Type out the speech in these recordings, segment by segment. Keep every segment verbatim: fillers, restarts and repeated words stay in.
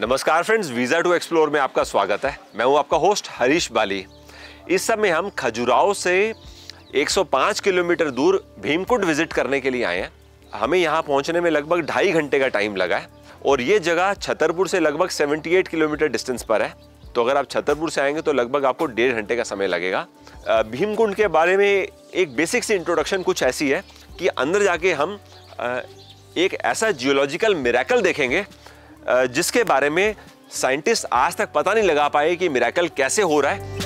नमस्कार friends, visa to explore में आपका स्वागत है। मैं हूं आपका होस्ट हरीश बाली। इस समय हम खजुराहो से एक सौ पाँच किलोमीटर दूर भीमकुंड विजिट करने के लिए आए हैं। हमें यहां पहुंचने में लगभग ढाई घंटे का टाइम लगा है और ये जगह छतरपुर से लगभग अठहत्तर किलोमीटर डिस्टेंस पर है। तो अगर आप छतरपुर से आएंगे तो लगभग आपको डेढ़ घंटे का समय लगेगा। भीमकुंड के बारे में एक बेसिक सी इंट्रोडक्शन कुछ ऐसी है कि अंदर जाके हम एक ऐसा जियोलॉजिकल मिरेकल देखेंगे जिसके बारे में साइंटिस्ट आज तक पता नहीं लगा पाए कि मिरेकल कैसे हो रहा है।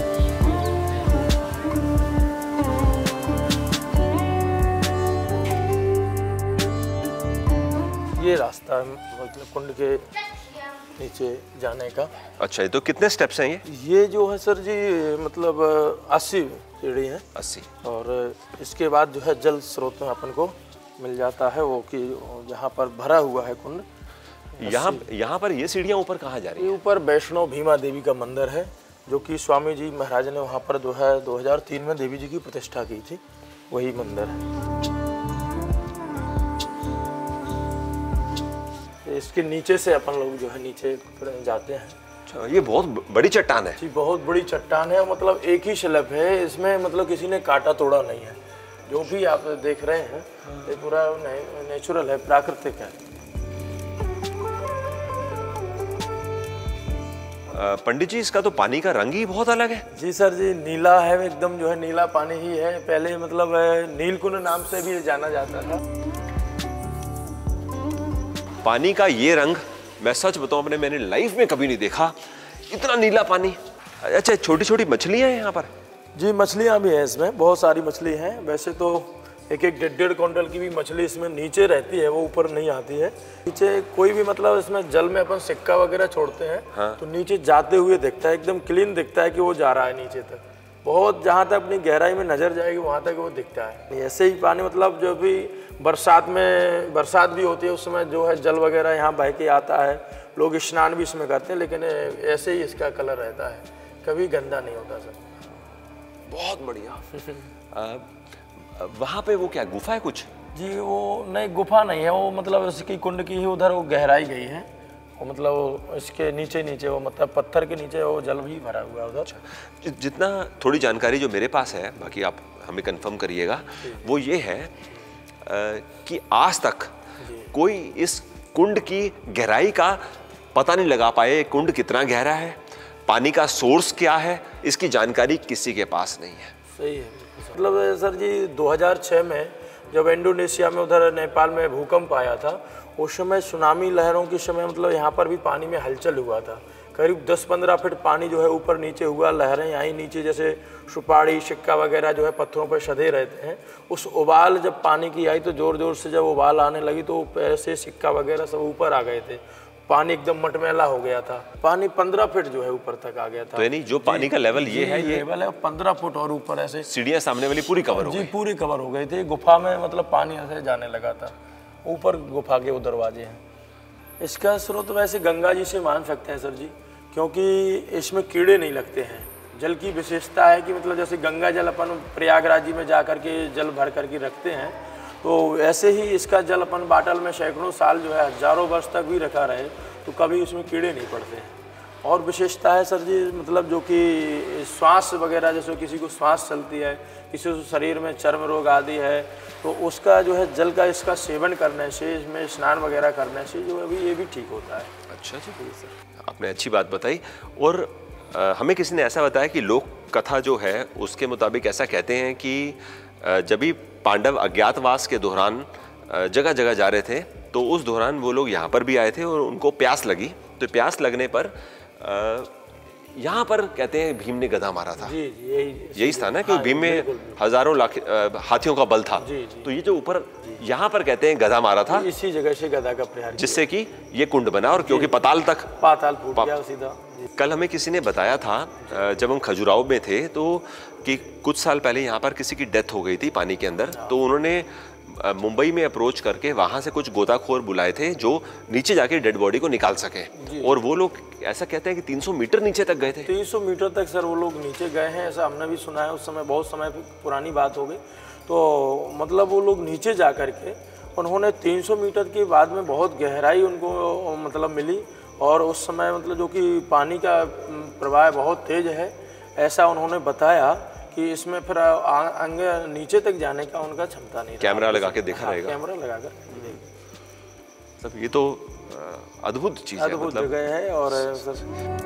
ये रास्ता है मतलब कुंड के नीचे जाने का। अच्छा, ये तो कितने स्टेप्स हैं ये? ये जो है सर जी मतलब अस्सी सीढ़ी है। अस्सी। और इसके बाद जो है जल स्रोत में अपन को मिल जाता है वो कि जहाँ पर भरा हुआ है कुंड। यहाँ यहाँ पर ये सीढ़ियाँ ऊपर कहाँ जा रही है? ये ऊपर वैष्णो भीमा देवी का मंदिर है जो कि स्वामी जी महाराज ने वहाँ पर जो है दो हज़ार तीन में देवी जी की प्रतिष्ठा की थी, वही मंदिर है। इसके नीचे से अपन लोग जो है नीचे जाते हैं। अच्छा, ये बहुत बड़ी चट्टान है। जी, बहुत बड़ी चट्टान है। मतलब एक ही स्लैब है, इसमें मतलब किसी ने काटा तोड़ा नहीं है। जो भी आप देख रहे हैं ये पूरा नेचुरल है, प्राकृतिक है। पंडित जी, इसका तो पानी का रंग ही बहुत अलग है। जी सर जी, नीला है एकदम, जो है नीला पानी ही है। पहले मतलब नीलकुंड नाम से भी जाना जाता था। पानी का ये रंग मैं सच बताऊं अपने मैंने लाइफ में कभी नहीं देखा, इतना नीला पानी। अच्छा, छोटी छोटी मछलियां हैं यहाँ पर? जी, मछलियाँ भी हैं इसमें, बहुत सारी मछली हैं। वैसे तो एक एक डेढ़ डेढ़ क्विंटल की भी मछली इसमें नीचे रहती है, वो ऊपर नहीं आती है। नीचे कोई भी मतलब इसमें जल में अपन सिक्का वगैरह छोड़ते हैं। हाँ। तो नीचे जाते हुए दिखता है, एकदम क्लीन दिखता है कि वो जा रहा है नीचे तक। बहुत जहाँ तक अपनी गहराई में नजर जाएगी वहाँ तक वो दिखता है। ऐसे ही पानी मतलब जो भी बरसात में बरसात भी होती है उस समय जो है जल वगैरह यहाँ बह के आता है। लोग स्नान भी इसमें करते हैं, लेकिन ऐसे ही इसका कलर रहता है, कभी गंदा नहीं होता सर। बहुत बढ़िया। वहाँ पे वो क्या गुफा है कुछ? जी, वो नहीं, गुफा नहीं है वो, मतलब इसकी कुंड की ही उधर वो गहराई गई है। वो मतलब इसके नीचे नीचे वो मतलब पत्थर के नीचे वो जल भी भरा हुआ है उधर। जितना थोड़ी जानकारी जो मेरे पास है, बाकी आप हमें कंफर्म करिएगा, वो ये है कि आज तक कोई इस कुंड की गहराई का पता नहीं लगा पाए। कुंड कितना गहरा है, पानी का सोर्स क्या है, इसकी जानकारी किसी के पास नहीं है। सही है। मतलब सर जी दो हज़ार छह में जब इंडोनेशिया में उधर नेपाल में भूकंप आया था, उस समय सुनामी लहरों के समय मतलब यहाँ पर भी पानी में हलचल हुआ था। करीब दस पंद्रह फीट पानी जो है ऊपर नीचे हुआ, लहरें आई नीचे, जैसे सुपारी सिक्का वगैरह जो है पत्थरों पर सधे रहते हैं। उस उबाल जब पानी की आई तो ज़ोर ज़ोर से जब उबाल आने लगी तो ऐसे सिक्का वगैरह सब ऊपर आ गए थे। पानी एकदम मटमैला हो गया था। पानी पंद्रह फीट जो है ऊपर तक आ गया था। तो यानी जो पानी का लेवल ये है, ये लेवल है पंद्रह फुट और ऊपर ऐसे सीढ़ियाँ सामने वाली पूरी कवर हो गई। जी, पूरी कवर हो गई थी। गुफा में मतलब पानी ऐसे जाने लगा था। ऊपर गुफा के वो दरवाजे हैं। इसका स्रोत वैसे गंगा जी से मान सकते हैं सर जी, क्योंकि इसमें कीड़े नहीं लगते हैं। जल की विशेषता है कि मतलब जैसे गंगा जल अपन प्रयागराज जी में जा करके जल भर करके रखते हैं, तो ऐसे ही इसका जल अपन बाटल में सैकड़ों साल जो है हजारों वर्ष तक भी रखा रहे तो कभी उसमें कीड़े नहीं पड़ते हैं। और विशेषता है सर जी मतलब जो कि श्वास वगैरह, जैसे किसी को श्वास चलती है, किसी को शरीर में चर्म रोग आदि है, तो उसका जो है जल का इसका सेवन करने से, इसमें स्नान वगैरह करने से जो है ये भी ठीक होता है। अच्छा जी, सर आपने अच्छी बात बताई। और आ, हमें किसी ने ऐसा बताया कि लोक कथा जो है उसके मुताबिक ऐसा कहते हैं कि जब भी पांडव अज्ञातवास के दौरान जगह जगह जा रहे थे तो उस दौरान वो लोग यहाँ पर भी आए थे और उनको प्यास लगी। तो प्यास लगने पर यहाँ पर कहते हैं भीम ने गधा मारा था। जी, यही यही स्थान है कि भीम में हजारों लाख हाथियों का बल था। जी, जी, तो ये जो ऊपर यहाँ पर कहते हैं गधा मारा था, इसी जगह से गधा का प्रहार, जिससे कि ये कुंड बना और क्योंकि पाताल तक पाताल फूट गया सीधा। कल हमें किसी ने बताया था जब हम खजुराहो में थे तो कि कुछ साल पहले यहाँ पर किसी की डेथ हो गई थी पानी के अंदर। तो उन्होंने मुंबई में अप्रोच करके वहाँ से कुछ गोताखोर बुलाए थे जो नीचे जाके डेड बॉडी को निकाल सकें। और वो लोग ऐसा कहते हैं कि तीन सौ मीटर नीचे तक गए थे। तीन सौ मीटर तक सर वो लोग नीचे गए हैं, ऐसा हमने भी सुना है। उस समय बहुत समय पुरानी बात हो गई। तो मतलब वो लोग नीचे जा कर के उन्होंने तीन सौ मीटर के बाद में बहुत गहराई उनको मतलब मिली और उस समय मतलब जो कि पानी का प्रवाह बहुत तेज है, ऐसा उन्होंने बताया कि इसमें फिर आगे नीचे तक जाने का उनका क्षमता नहीं। कैमरा लगा के देखा रहेगा। कैमरा लगाकर मतलब ये तो अद्भुत चीज है, अद्भुत मतलब जगह है। और सर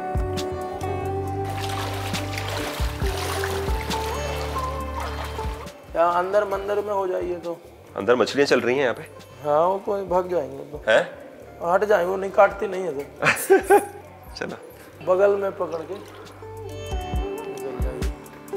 यहाँ अंदर मंदिर में हो जाइए तो अंदर मछलियां चल रही हैं यहाँ पे। हाँ वो कोई भाग जाएंगे तो हैं? हट जाएंगे, वो नहीं काटती नहीं है सर। चलो बगल में पकड़ के निकल जाइए।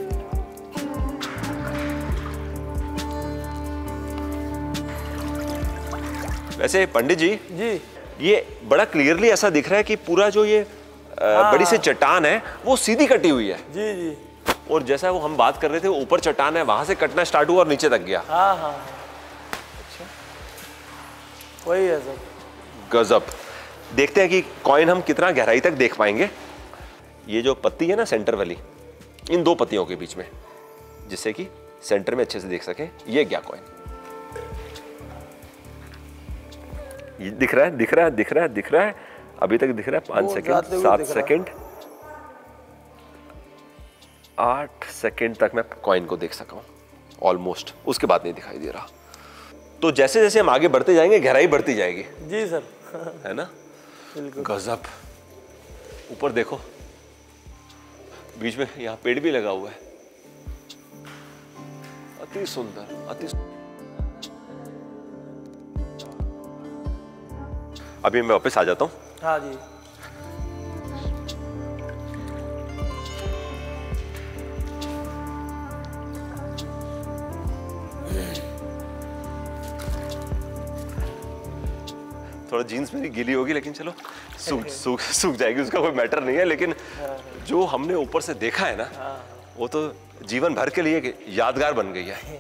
वैसे पंडित जी जी ये बड़ा क्लियरली ऐसा दिख रहा है कि पूरा जो ये आ, बड़ी सी चट्टान है वो सीधी कटी हुई है। जी जी। और जैसा वो हम बात कर रहे थे ऊपर चट्टान है, वहां से कटना स्टार्ट हुआ और नीचे तक गया। हाँ हाँ अच्छा वही है सर। गजब। देखते हैं कि कॉइन हम कितना गहराई तक देख पाएंगे। ये जो पत्ती है ना सेंटर वाली, इन दो पत्तियों के बीच में, जिससे कि सेंटर में अच्छे से देख सके, ये क्या कॉइन ये दिख रहा है दिख रहा है दिख रहा है दिख रहा है अभी तक दिख रहा है। पांच सेकंड, सात सेकंड, आठ सेकंड तक मैं कॉइन को देख सका हूं ऑलमोस्ट। उसके बाद नहीं दिखाई दे रहा। तो जैसे जैसे हम आगे बढ़ते जाएंगे गहराई बढ़ती जाएगी। जी सर है ना? बिल्कुल। गजब। ऊपर देखो, बीच में यहाँ पेड़ भी लगा हुआ है। अति सुंदर, अति सुंदर। अभी मैं वापस आ जाता हूँ। हाँ जी। थोड़ा जीन्स मेरी गीली होगी लेकिन चलो सूख सूख सूख जाएगी, उसका कोई मैटर नहीं है। लेकिन जो हमने ऊपर से देखा है ना, वो तो जीवन भर के लिए यादगार बन गई है।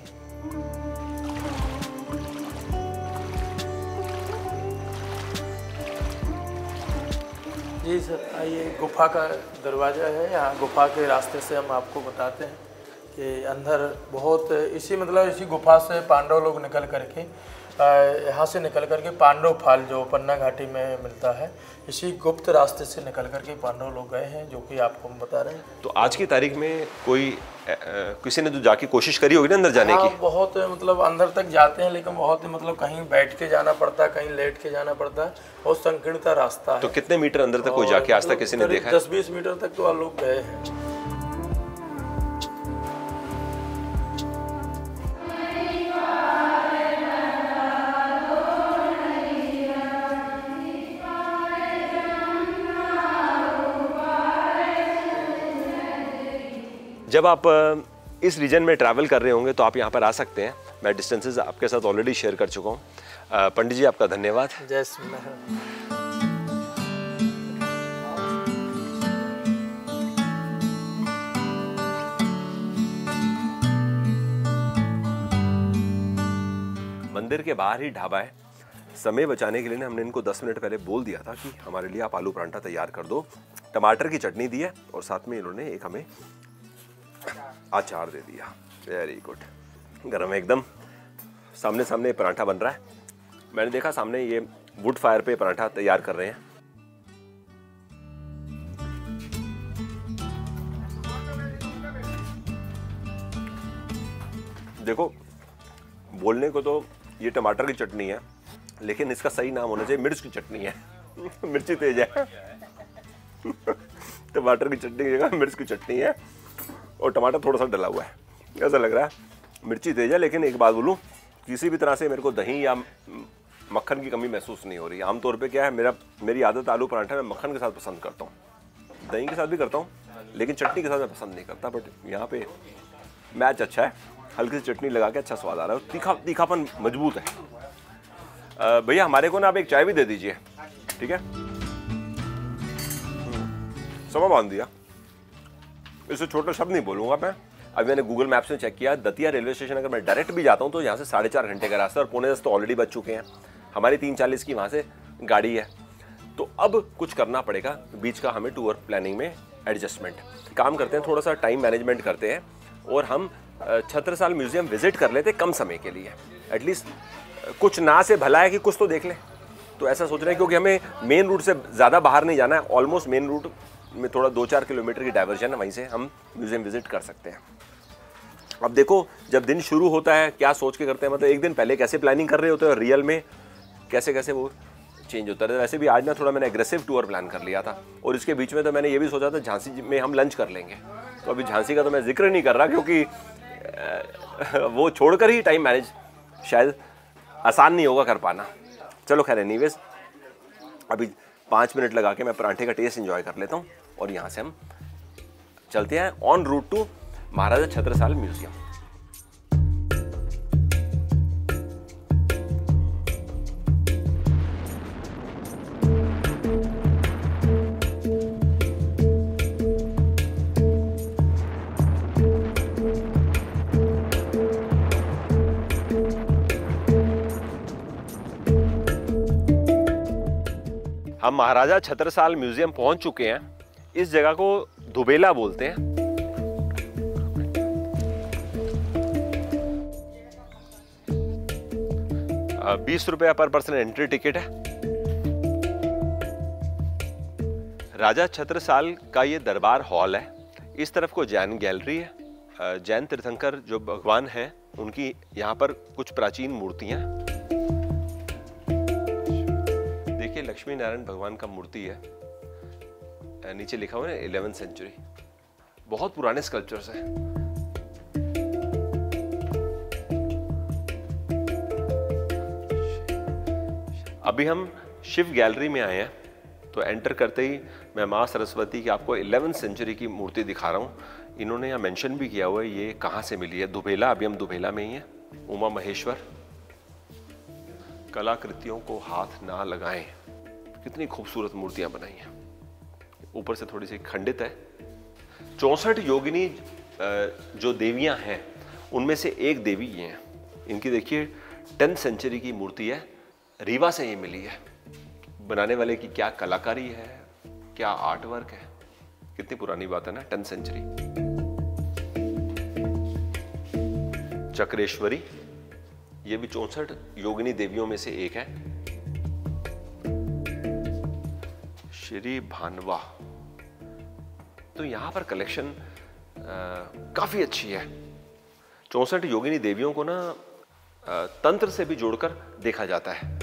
जी सर आइए, गुफा का दरवाज़ा है। यहाँ गुफा के रास्ते से हम आपको बताते हैं कि अंदर बहुत इसी मतलब इसी गुफा से पांडव लोग निकल करके यहाँ से निकल करके पांडव फाल जो पन्ना घाटी में मिलता है, इसी गुप्त रास्ते से निकल करके पांडव लोग गए हैं, जो कि आपको हम बता रहे हैं। तो आज की तारीख में कोई आ, किसी ने तो जाके कोशिश करी होगी ना अंदर जाने हाँ, की? बहुत मतलब अंदर तक जाते हैं, लेकिन बहुत मतलब कहीं बैठ के जाना पड़ता है, कहीं लेट के जाना पड़ता है, बहुत संकीर्णता रास्ता है। तो कितने मीटर अंदर तक कोई जाके आज तक किसी ने देखा है? दस बीस मीटर तक तो लोग गए हैं। जब आप इस रीजन में ट्रैवल कर रहे होंगे तो आप यहाँ पर आ सकते हैं। मैं डिस्टेंसेस आपके साथ ऑलरेडी शेयर कर चुका हूँ। पंडित जी आपका धन्यवाद। जय श्री राम। मंदिर के बाहर ही ढाबा है। समय बचाने के लिए हमने इनको दस मिनट पहले बोल दिया था कि हमारे लिए आप आलू परांठा तैयार कर दो। टमाटर की चटनी दी है और साथ में इन्होंने एक हमें अचार दे दिया। Very good. गरम है एकदम। सामने सामने पराठा बन रहा है। मैंने देखा सामने ये वुड फायर पे पराठा तैयार कर रहे हैं। देखो, बोलने को तो ये टमाटर की चटनी है, लेकिन इसका सही नाम होना चाहिए मिर्च की चटनी है। मिर्ची तेज है। टमाटर की चटनी की जगह मिर्च की चटनी है और टमाटर थोड़ा सा डला हुआ है, ऐसा लग रहा है। मिर्ची तेज है, लेकिन एक बात बोलूं, किसी भी तरह से मेरे को दही या मक्खन की कमी महसूस नहीं हो रही। आमतौर पे क्या है, मेरा मेरी आदत आलू पराठा मैं मक्खन के साथ पसंद करता हूँ, दही के साथ भी करता हूँ, लेकिन चटनी के साथ मैं पसंद नहीं करता। बट यहाँ पे मैच अच्छा है। हल्की सी चटनी लगा के अच्छा स्वाद आ रहा है और तीखा तीखापन मजबूत है। भैया हमारे को ना आप एक चाय भी दे दीजिए, ठीक है? समय बांध दिया। इससे छोटा शब्द नहीं बोलूंगा मैं। अभी मैंने गूगल मैप्स में चेक किया, दतिया रेलवे स्टेशन अगर मैं डायरेक्ट भी जाता हूँ तो यहाँ से साढ़े चार घंटे का रास्ता, और पौने दस तो ऑलरेडी बच चुके हैं। हमारी तीन चालीस की वहाँ से गाड़ी है। तो अब कुछ करना पड़ेगा बीच का हमें टूर प्लानिंग में एडजस्टमेंट। काम करते हैं, थोड़ा सा टाइम मैनेजमेंट करते हैं और हम छत्रसाल म्यूजियम विजिट कर लेते कम समय के लिए। एटलीस्ट कुछ ना से भला है कि कुछ तो देख लें। तो ऐसा सोच रहे हैं क्योंकि हमें मेन रूट से ज़्यादा बाहर नहीं जाना है, ऑलमोस्ट मेन रूट में थोड़ा दो चार किलोमीटर की डाइवर्जन है, वहीं से हम म्यूज़ियम विजिट कर सकते हैं। अब देखो जब दिन शुरू होता है क्या सोच के करते हैं, मतलब एक दिन पहले कैसे प्लानिंग कर रहे होते हैं और रियल में कैसे कैसे वो चेंज होता है। वैसे भी आज ना थोड़ा मैंने एग्रेसिव टूर प्लान कर लिया था और इसके बीच में तो मैंने ये भी सोचा था झांसी में हम लंच कर लेंगे। तो अभी झांसी का तो मैं जिक्र नहीं कर रहा क्योंकि वो छोड़कर ही टाइम मैनेज शायद आसान नहीं होगा कर पाना। चलो खैर एनीवेज, अभी पाँच मिनट लगा के मैं पराठे का टेस्ट एंजॉय कर लेता हूँ और यहाँ से हम चलते हैं on route to Maharaja Chhatrasal museum. हम महाराजा छत्रसाल म्यूजियम पहुंच चुके हैं। इस जगह को दुबेला बोलते हैं। बीस रुपया पर पर्सन एंट्री टिकट है। राजा छत्रसाल का ये दरबार हॉल है। इस तरफ को जैन गैलरी है। जैन तीर्थंकर जो भगवान हैं उनकी यहाँ पर कुछ प्राचीन मूर्तियां। देखिए लक्ष्मी नारायण भगवान का मूर्ति है, नीचे लिखा हुआ है इलेवेंथ सेंचुरी। बहुत पुराने स्कल्पचर्स हैं। अभी हम शिव गैलरी में आए हैं, तो एंटर करते ही मैं माँ सरस्वती की आपको इलेवेंथ सेंचुरी की मूर्ति दिखा रहा हूँ। इन्होंने यहाँ मेंशन भी किया हुआ है ये कहाँ से मिली है। दुबेला, अभी हम दुबेला में ही हैं। उमा महेश्वर, कलाकृतियों को हाथ ना लगाएं। कितनी खूबसूरत मूर्तियां बनाई हैं। ऊपर से थोड़ी सी खंडित है। चौसठ योगिनी जो देवियां हैं उनमें से एक देवी ये हैं। इनकी देखिए टेंथ सेंचुरी की मूर्ति है, रीवा से ये मिली है। बनाने वाले की क्या कलाकारी है, क्या आर्ट वर्क है, कितनी पुरानी बात है ना, टेंथ सेंचुरी। चक्रेश्वरी, ये भी चौसठ योगिनी देवियों में से एक है। श्री भानवा, तो यहां पर कलेक्शन आ, काफी अच्छी है। चौसठ योगिनी देवियों को ना आ, तंत्र से भी जोड़कर देखा जाता है।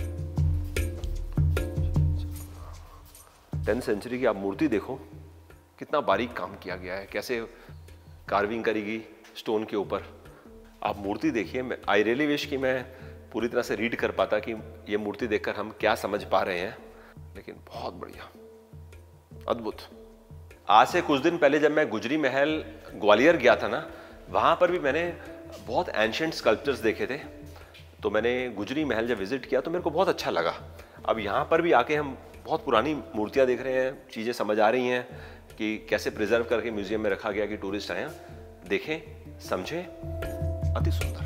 टेंथ सेंचुरी की आप मूर्ति देखो, कितना बारीक काम किया गया है, कैसे कार्विंग करी गई स्टोन के ऊपर। आप मूर्ति देखिए, मैं आई रियली विश कि मैं पूरी तरह से रीड कर पाता कि ये मूर्ति देखकर हम क्या समझ पा रहे हैं, लेकिन बहुत बढ़िया, अद्भुत। आज से कुछ दिन पहले जब मैं गुजरी महल ग्वालियर गया था ना, वहाँ पर भी मैंने बहुत एंशिएंट स्कल्पचर्स देखे थे। तो मैंने गुजरी महल जब विजिट किया तो मेरे को बहुत अच्छा लगा। अब यहाँ पर भी आके हम बहुत पुरानी मूर्तियाँ देख रहे हैं, चीज़ें समझ आ रही हैं कि कैसे प्रिजर्व करके म्यूजियम में रखा गया कि टूरिस्ट आए देखें, समझें। अति सुंदर।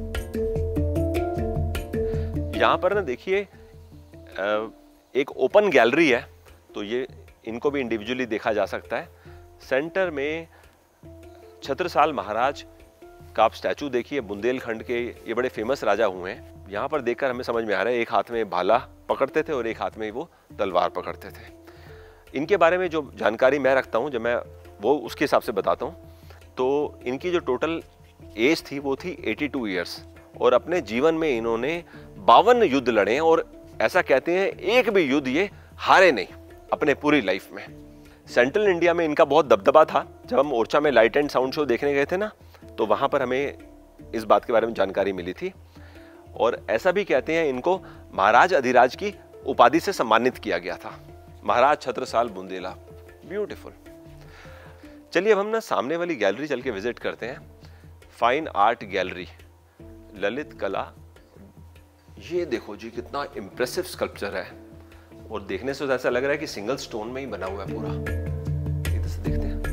यहाँ पर ना देखिए एक ओपन गैलरी है, तो ये इनको भी इंडिविजुअली देखा जा सकता है। सेंटर में छत्रसाल महाराज का आप स्टैचू देखिए, बुंदेलखंड के ये बड़े फेमस राजा हुए हैं। यहाँ पर देखकर हमें समझ में आ रहा है, एक हाथ में भाला पकड़ते थे और एक हाथ में वो तलवार पकड़ते थे। इनके बारे में जो जानकारी मैं रखता हूँ, जब मैं वो उसके हिसाब से बताता हूँ, तो इनकी जो टोटल एज थी वो थी बयासी इयर्स और अपने जीवन में इन्होंने बावन युद्ध लड़े और ऐसा कहते हैं एक भी युद्ध ये हारे नहीं अपने पूरी लाइफ में। सेंट्रल इंडिया में इनका बहुत दबदबा था। जब हम ओरछा में लाइट एंड साउंड शो देखने गए थे ना, तो वहां पर हमें इस बात के बारे में जानकारी मिली थी। और ऐसा भी कहते हैं इनको महाराज अधिराज की उपाधि से सम्मानित किया गया था। महाराज छत्रसाल बुंदेला, ब्यूटीफुल। चलिए अब हम ना सामने वाली गैलरी चल के विजिट करते हैं। फाइन आर्ट गैलरी, ललित कला। ये देखो जी कितना इंप्रेसिव स्कल्पचर है और देखने से ऐसा लग रहा है कि सिंगल स्टोन में ही बना हुआ है पूरा। इधर से देखते हैं,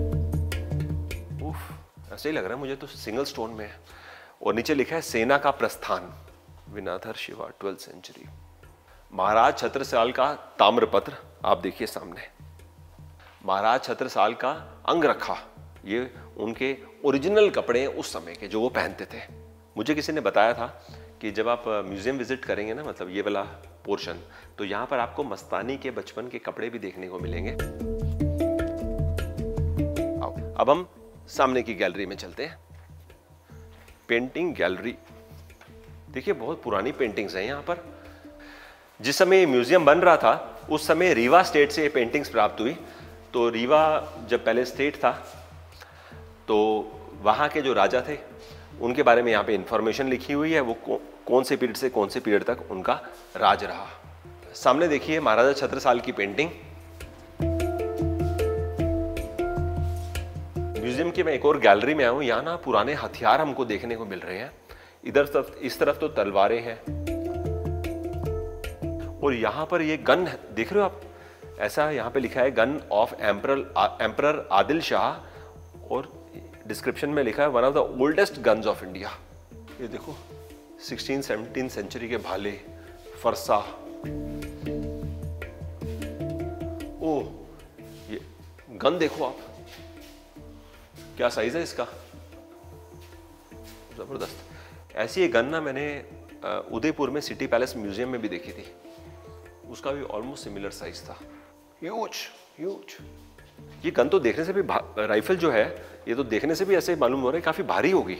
उफ, ऐसे ही लग रहा है मुझे तो सिंगल स्टोन में है। और नीचे लिखा है सेना का प्रस्थान, विनाधर शिवा, ट्वेल्थ सेंचुरी। महाराज छत्रसाल का ताम्रपत्र आप देखिए सामने। महाराज छत्रसाल का अंगरखा, ये उनके ओरिजिनल कपड़े उस समय के जो वो पहनते थे। मुझे किसी ने बताया था कि जब आप म्यूज़ियम विज़िट करेंगे ना, मतलब ये वाला पोर्शन, तो यहाँ पर आपको मस्तानी के बचपन के कपड़े भी देखने को मिलेंगे। आओ, अब हम सामने की गैलरी में चलते हैं। पेंटिंग गैलरी, देखिए बहुत पुरानी पेंटिंग्स हैं यहाँ पर। जिस समय ये म्यूज़ियम बन रहा था उस समय रीवा स्टेट से ये पेंटिंग्स प्राप्त हुई। तो रीवा जब पहले स्टेट था तो वहाँ के जो राजा थे उनके बारे में यहाँ पे इंफॉर्मेशन लिखी हुई है, वो कौ, कौन से पीरियड से कौन से पीरियड तक उनका राज रहा। सामने देखिए महाराजा छत्रसाल की पेंटिंग। म्यूजियम की मैं एक और गैलरी में आया हूँ। यहाँ ना पुराने हथियार हमको देखने को मिल रहे हैं। इधर तरफ, इस तरफ तो तलवारें हैं और यहाँ पर ये गन देख रहे हो आप, ऐसा यहाँ पे लिखा है gun of emperor emperor Adil Shah और डिस्क्रिप्शन में लिखा है one of the oldest guns of India. ये देखो सिक्सटीन सेवनटीन सेंचुरी के भाले, फरसा। ओह, ये गन देखो आप, क्या साइज है इसका, जबरदस्त। ऐसी ये गन ना मैंने उदयपुर में सिटी पैलेस म्यूजियम में भी देखी थी, उसका भी ऑलमोस्ट सिमिलर साइज था। Huge huge. ये गन तो देखने से भी, राइफल जो है ये तो देखने से भी ऐसे मालूम हो रहा है काफी भारी होगी।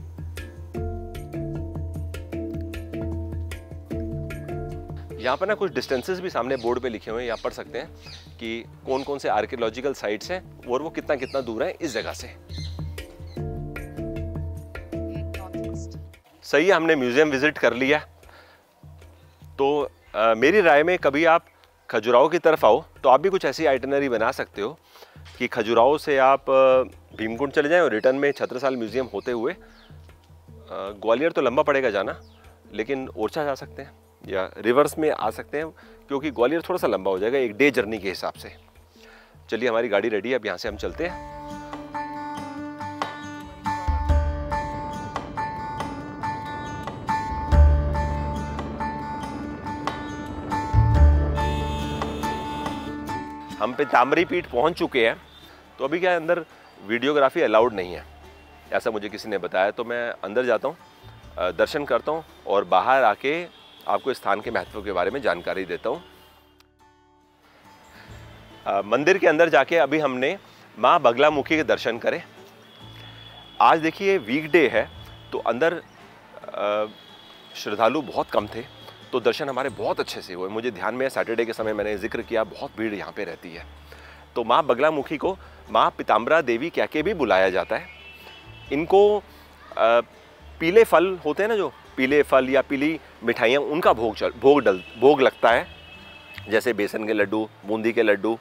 यहाँ पर ना कुछ डिस्टेंसेस भी सामने बोर्ड पे लिखे हुए हैं, आप पढ़ सकते हैं कि कौन कौन से आर्कियोलॉजिकल साइट्स हैं और वो कितना कितना दूर है इस जगह से। सही है, हमने म्यूजियम विजिट कर लिया। तो आ, मेरी राय में कभी आप खजुराहो की तरफ आओ तो आप भी कुछ ऐसी आइटनरी बना सकते हो कि खजुराहो से आप भीमकुंड चले जाएं और रिटर्न में छत्रसाल म्यूजियम होते हुए ग्वालियर तो लंबा पड़ेगा जाना, लेकिन ओरछा जा सकते हैं या रिवर्स में आ सकते हैं, क्योंकि ग्वालियर थोड़ा सा लंबा हो जाएगा एक डे जर्नी के हिसाब से। चलिए हमारी गाड़ी रेडी है, अब यहाँ से हम चलते हैं। हम पीताम्बरी पीठ पहुंच चुके हैं। तो अभी क्या अंदर वीडियोग्राफी अलाउड नहीं है, ऐसा मुझे किसी ने बताया। तो मैं अंदर जाता हूँ, दर्शन करता हूँ और बाहर आके आपको स्थान के महत्व के बारे में जानकारी देता हूँ। मंदिर के अंदर जाके अभी हमने माँ बगलामुखी के दर्शन करे। आज देखिए वीकडे है तो अंदर श्रद्धालु बहुत कम थे, तो दर्शन हमारे बहुत अच्छे से हुए। मुझे ध्यान में है सैटरडे के समय मैंने जिक्र किया, बहुत भीड़ यहाँ पे रहती है। तो माँ बगलामुखी को माँ पीताम्बरा देवी कह के भी बुलाया जाता है। इनको आ, पीले फल होते हैं ना, जो पीले फल या पीली मिठाइयाँ, उनका भोग चल भोग डल भोग लगता है, जैसे बेसन के लड्डू, बूंदी के लड्डू।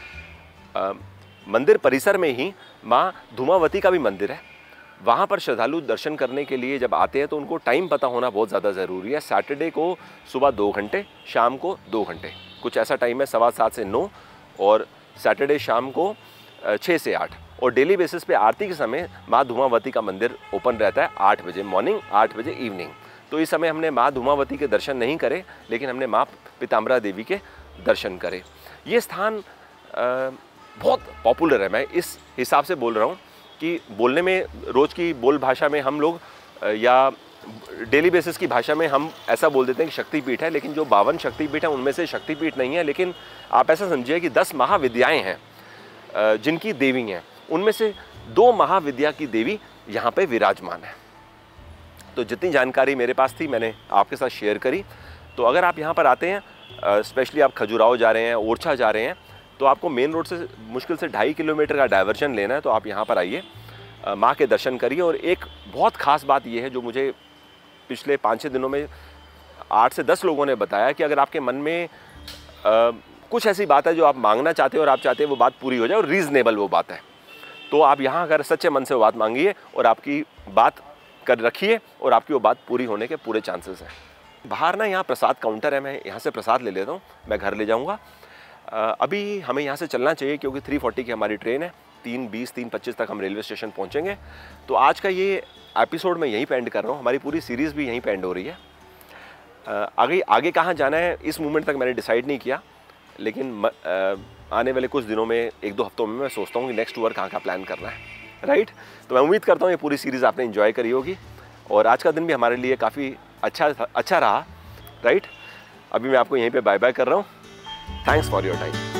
मंदिर परिसर में ही माँ धूमावती का भी मंदिर है। वहाँ पर श्रद्धालु दर्शन करने के लिए जब आते हैं तो उनको टाइम पता होना बहुत ज़्यादा ज़रूरी है। सैटरडे को सुबह दो घंटे, शाम को दो घंटे, कुछ ऐसा टाइम है, सवा सात से नौ, और सैटरडे शाम को छः से आठ। और डेली बेसिस पे आरती के समय माँ धूमावती का मंदिर ओपन रहता है आठ बजे मॉर्निंग, आठ बजे इवनिंग। तो इस समय हमने माँ धूमावती के दर्शन नहीं करे, लेकिन हमने माँ पीताम्बरा देवी के दर्शन करे। ये स्थान आ, बहुत पॉपुलर है। मैं इस हिसाब से बोल रहा हूँ कि बोलने में, रोज़ की बोल भाषा में हम लोग या डेली बेसिस की भाषा में हम ऐसा बोल देते हैं कि शक्तिपीठ है, लेकिन जो बावन शक्तिपीठ है उनमें से शक्तिपीठ नहीं है। लेकिन आप ऐसा समझिए कि दस महाविद्याएं हैं जिनकी देवी हैं, उनमें से दो महाविद्या की देवी यहाँ पे विराजमान है। तो जितनी जानकारी मेरे पास थी मैंने आपके साथ शेयर करी। तो अगर आप यहाँ पर आते हैं, स्पेशली आप खजुराहो जा रहे हैं, ओरछा जा रहे हैं, तो आपको मेन रोड से मुश्किल से ढाई किलोमीटर का डाइवर्जन लेना है। तो आप यहाँ पर आइए, माँ के दर्शन करिए। और एक बहुत ख़ास बात यह है जो मुझे पिछले पाँच छः दिनों में आठ से दस लोगों ने बताया कि अगर आपके मन में आ, कुछ ऐसी बात है जो आप मांगना चाहते हो और आप चाहते हैं वो बात पूरी हो जाए और रीज़नेबल वो बात है, तो आप यहाँ अगर सच्चे मन से वो बात मांगिए और आपकी बात कर रखिए और आपकी वो बात पूरी होने के पूरे चांसेस हैं। बाहर ना यहाँ प्रसाद काउंटर है, मैं यहाँ से प्रसाद ले लेता हूँ, मैं घर ले जाऊँगा। अभी हमें यहाँ से चलना चाहिए क्योंकि थ्री फोर्टी की हमारी ट्रेन है, तीन बीस तीन पच्चीस तक हम रेलवे स्टेशन पहुँचेंगे। तो आज का ये एपिसोड मैं यहीं पे एंड कर रहा हूँ, हमारी पूरी सीरीज़ भी यहीं पे एंड हो रही है। आगे आगे कहाँ जाना है इस मोमेंट तक मैंने डिसाइड नहीं किया, लेकिन आने वाले कुछ दिनों में, एक दो हफ्तों में मैं सोचता हूँ कि नेक्स्ट टूर कहाँ का प्लान करना है, राइट। तो मैं उम्मीद करता हूँ ये पूरी सीरीज़ आपने इन्जॉय करी होगी और आज का दिन भी हमारे लिए काफ़ी अच्छा अच्छा रहा, राइट। अभी मैं आपको यहीं पे बाय बाय कर रहा हूँ। Thanks for your time.